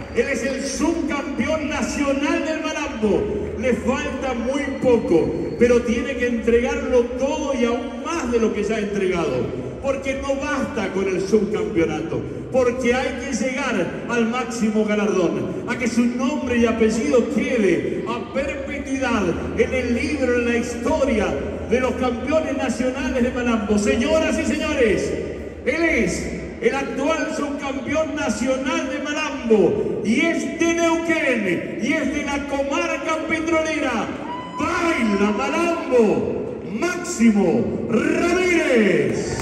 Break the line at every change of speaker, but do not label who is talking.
Él es el subcampeón nacional del Malambo. Le falta muy poco, pero tiene que entregarlo todo y aún más de lo que ya ha entregado. Porque no basta con el subcampeonato, porque hay que llegar al máximo galardón, a que su nombre y apellido quede a perpetuidad en el libro, en la historia de los campeones nacionales de Malambo. Señoras y señores, él es el actual subcampeón nacional de Malambo y es de Neuquén y es de la comarca petrolera. Baila Malambo, Máximo Ramírez.